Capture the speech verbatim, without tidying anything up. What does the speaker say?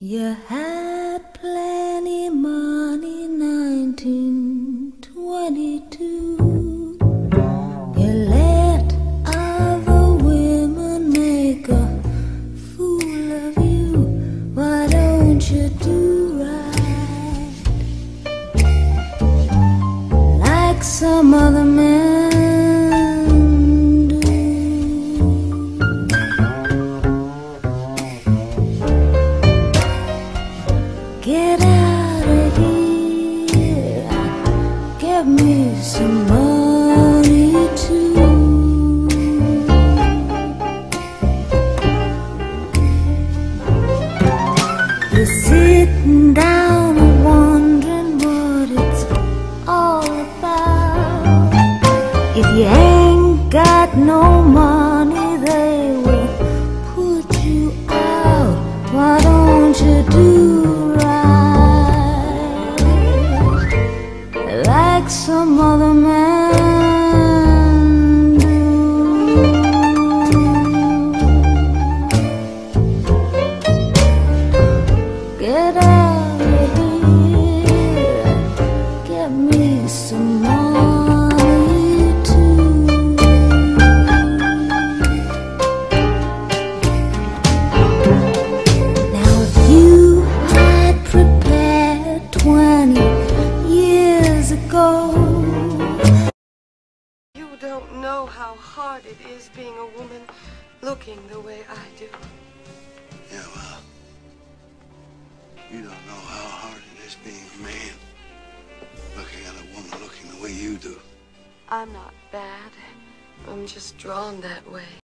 You had plenty money, nineteen twenty-two. You let other women make a fool of you. Why don't you do right like some other men do? Get out of here, give me some money too. You're sitting down and wondering what it's all about. If you ain't got no money, they will put you out. Why don't you do like some other man do? Get out of here, get me some money too. Now if you had prepared twenty years ago, you don't know how hard it is being a woman looking the way I do. Yeah, well, you don't know how hard it is being a man looking at a woman looking the way you do. I'm not bad. I'm just drawn that way.